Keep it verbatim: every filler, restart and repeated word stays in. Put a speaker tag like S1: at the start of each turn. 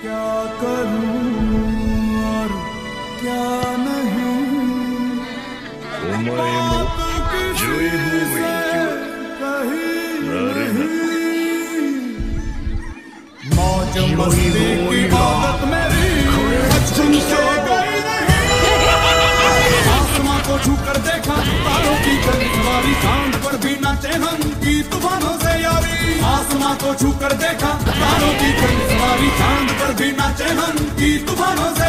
S1: क्या करूं और क्या नहीं, बात किसी से कही नहीं। मौज मस्ती की आदत मेरी बचपन से गई नहीं। आसमां को छूकर देखा, तारों की गली चांद पर भी नाचे हम की तूफानों से यारी। आसमां को छूकर देखा, तारों की गली चांद पर भी नाचे हम की तूफानों से